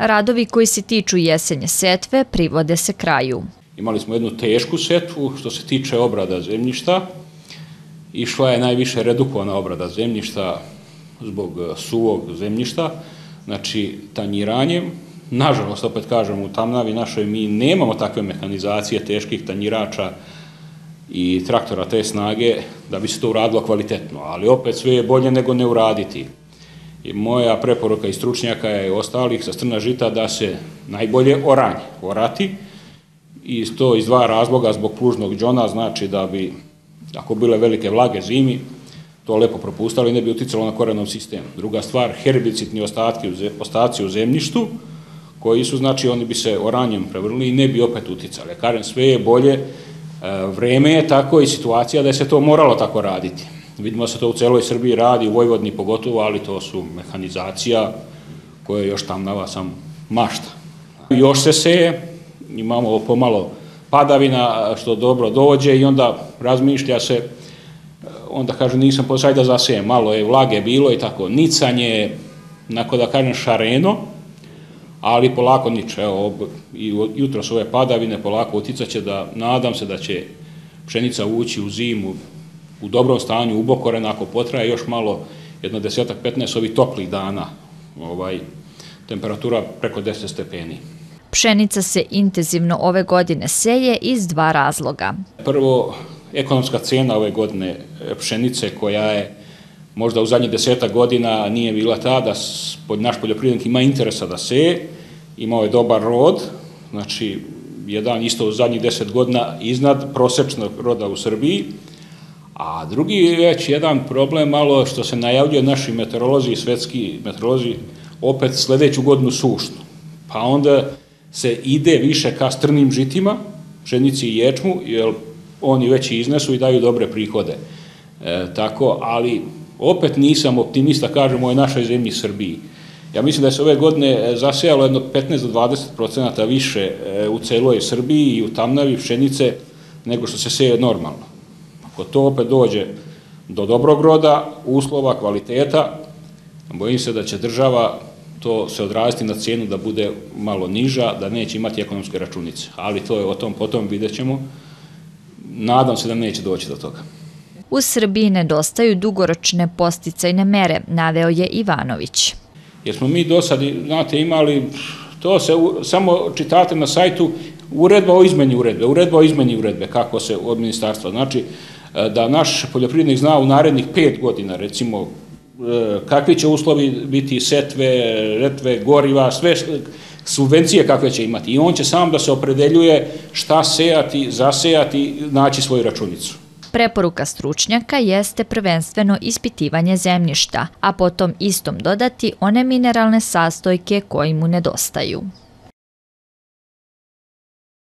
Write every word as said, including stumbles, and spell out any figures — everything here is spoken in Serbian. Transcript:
Radovi koji se tiču jesenje setve privode se kraju. Imali smo jednu tešku setvu što se tiče obrada zemljišta. Išla je najviše redukovana obrada zemljišta zbog suvog zemljišta, znači tanjiranjem. Nažalost, opet kažem, u Tamnavi našoj mi nemamo takve mehanizacije, teških tanjirača i traktora te snage da bi se to uradilo kvalitetno, ali opet sve je bolje nego ne uraditi. I moja preporuka i stručnjaka je i ostalih sa strna žita da se najbolje oranje, orati, i to iz dva razloga, zbog plužnog đona, znači da bi, ako bile velike vlage zimi, to lepo propustalo i ne bi uticalo na korenov sistem. Druga stvar, herbicidni ostaci u zemljištu, koji su, znači, oni bi se oranjem prevrnuli i ne bi opet uticali. Kažem, sve je bolje, vreme je tako i situacija da je se to moralo tako raditi. Vidimo se to u celoj Srbiji radi, u Vojvodini pogotovo, ali to su mehanizacija koja je još Tamnava sam mašta. Još se seje, imamo pomalo padavina što dobro dođe i onda razmišlja se, onda kažu nisam posaj da zasejem, malo je vlage bilo i tako, nicanje, onako da kažem šareno, ali polako niče. Evo, jutro su ove padavine, polako uticat će da, nadam se da će pšenica ući u zimu u dobrom stanju, ubokorena, ako potraje još malo, jedno desetak, petnaest ovih toplih dana, ovaj, temperatura preko deset stepeni. Pšenica se intenzivno ove godine seje iz dva razloga. Prvo, ekonomska cena ove godine pšenice koja je možda u zadnjih desetak godina nije bila ta da naš poljoprivrednik ima interesa da seje, imao je dobar rod, znači jedan isto u zadnjih deset godina iznad prosečnog roda u Srbiji, a drugi je već jedan problem malo što se najavljuje naši meteorolozi i svetski meteorolozi opet sledeću godinu sušnu, pa onda se ide više ka strnim žitima, pšenici i ječmu, jer oni već iznesu i daju dobre prihode. E, tako, ali opet nisam optimista, kažemo, o našoj zemlji Srbiji. Ja mislim da je se ove godine zasejalo jedno petnaest do dvadeset procenata više u celoj Srbiji i u Tamnavi pšenice nego što se seje normalno. Ako to opet dođe do dobrog roda, uslova, kvaliteta, bojim se da će država to se odraziti na cijenu da bude malo niža, da neće imati ekonomske računice. Ali to je o tom, potom vidjet ćemo. Nadam se da neće doći do toga. U Srbiji nedostaju dugoročne podsticajne mere, naveo je Ivanović. Jer smo mi do sad, znate, imali, to se samo čitate na sajtu, uredba o izmeni uredbe, uredba o izmeni uredbe, kako se od ministarstva. Znači, da naš poljoprivrednik zna u narednih pet godina, recimo, kakvi će uslovi biti setve, retve, goriva, sve subvencije kakve će imati. I on će sam da se opredeljuje šta sejati, zasejati, naći svoju računicu. Preporuka stručnjaka jeste prvenstveno ispitivanje zemljišta, a potom istom dodati one mineralne sastojke koji mu nedostaju.